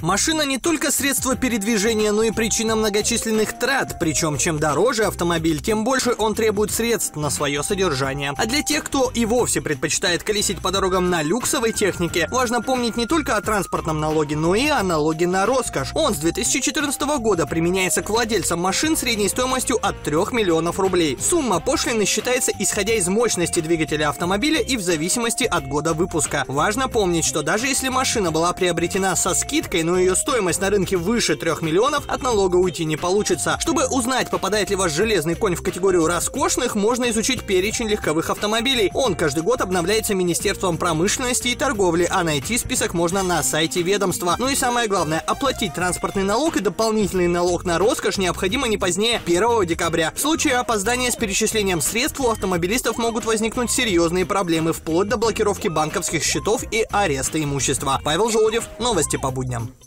Машина не только средство передвижения, но и причина многочисленных трат. Причем, чем дороже автомобиль, тем больше он требует средств на свое содержание. А для тех, кто и вовсе предпочитает колесить по дорогам на люксовой технике, важно помнить не только о транспортном налоге, но и о налоге на роскошь. Он с 2014 года применяется к владельцам машин средней стоимостью от 3 миллионов рублей. Сумма пошлины считается исходя из мощности двигателя автомобиля и в зависимости от года выпуска. Важно помнить, что даже если машина была приобретена со скидкой, но ее стоимость на рынке выше 3 миллионов, от налога уйти не получится. Чтобы узнать, попадает ли ваш железный конь в категорию роскошных, можно изучить перечень легковых автомобилей. Он каждый год обновляется Министерством промышленности и торговли, а найти список можно на сайте ведомства. Ну и самое главное, оплатить транспортный налог и дополнительный налог на роскошь необходимо не позднее 1 декабря. В случае опоздания с перечислением средств у автомобилистов могут возникнуть серьезные проблемы, вплоть до блокировки банковских счетов и ареста имущества. Павел Желудев, новости по будням.